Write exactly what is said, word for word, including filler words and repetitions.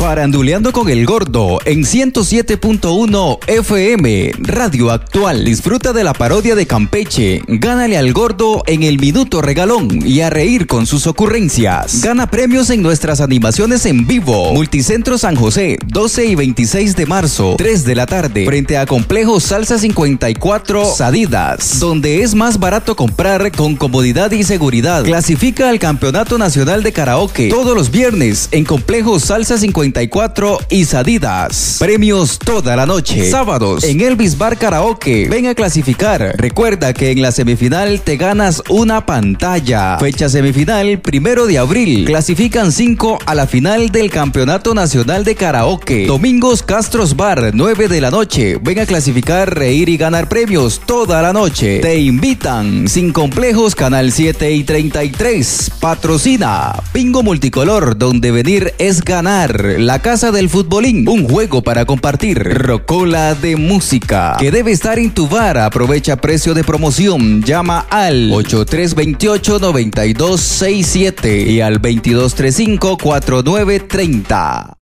Faranduleando con el Gordo en ciento siete punto uno F M, Radio Actual. Disfruta de la parodia de Campeche. Gánale al Gordo en el Minuto Regalón y a reír con sus ocurrencias. Gana premios en nuestras animaciones en vivo. Multicentro San José, doce y veintiséis de marzo, tres de la tarde, frente a Complejo Salsa cincuenta y cuatro Sadidas, donde es más barato comprar con comodidad y seguridad. Clasifica al Campeonato Nacional de Karaoke todos los viernes en Complejo Salsa cincuenta y cuatro y Sadidas. Premios toda la noche. Sábados en Elvis Bar Karaoke. Ven a clasificar. Recuerda que en la semifinal te ganas una pantalla. Fecha semifinal, primero de abril. Clasifican cinco a la final del Campeonato Nacional de Karaoke. Domingos Castros Bar, nueve de la noche. Ven a clasificar, reír y ganar premios toda la noche. Te invitan. Sin Complejos, Canal siete y treinta y tres. Patrocina Pingo Multicolor, donde venir es ganar. La Casa del Futbolín, un juego para compartir. Rocola de música, que debe estar en tu bar. Aprovecha precio de promoción. Llama al ocho tres dos ocho, nueve dos seis siete y al veintidós treinta y cinco, cuarenta y nueve treinta.